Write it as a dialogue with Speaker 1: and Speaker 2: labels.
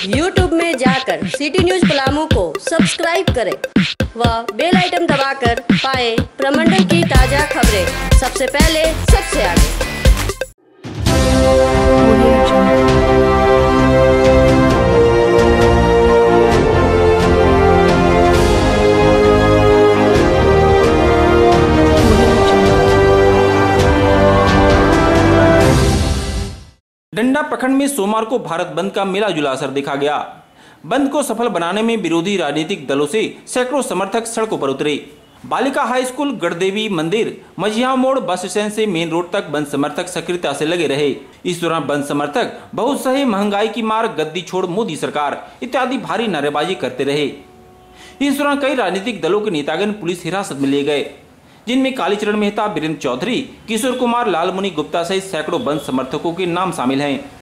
Speaker 1: YouTube में जाकर city news Palamu को सब्सक्राइब करें व बेल आइटम दबाकर पाएं प्रमंडल की ताजा खबरें सबसे पहले सबसे आगे।
Speaker 2: डंडा प्रखंड में सोमवार को भारत बंद का मिला जुला असर देखा गया। बंद को सफल बनाने में विरोधी राजनीतिक दलों से सैकड़ों समर्थक सड़कों पर उतरे। बालिका हाई स्कूल, गढ़देवी मंदिर, मझिया मोड़, बस स्टैंड से मेन रोड तक बंद समर्थक सक्रियता से लगे रहे। इस दौरान बंद समर्थक बहुत सही, महंगाई की मार, गद्दी छोड़ मोदी सरकार इत्यादि भारी नारेबाजी करते रहे। इस दौरान कई राजनीतिक दलों के नेतागण पुलिस हिरासत में लिए गए, जिनमें कालीचरण मेहता, वीरेंद्र चौधरी, किशोर कुमार, लालमुनि गुप्ता सहित सैकड़ों बंद समर्थकों के नाम शामिल हैं।